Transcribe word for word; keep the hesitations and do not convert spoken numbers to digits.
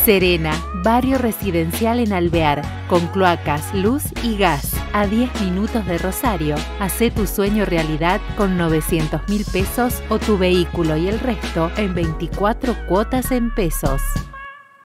Serena, barrio residencial en Alvear, con cloacas, luz y gas. A diez minutos de Rosario. Hacé tu sueño realidad con novecientos mil pesos o tu vehículo y el resto en veinticuatro cuotas en pesos.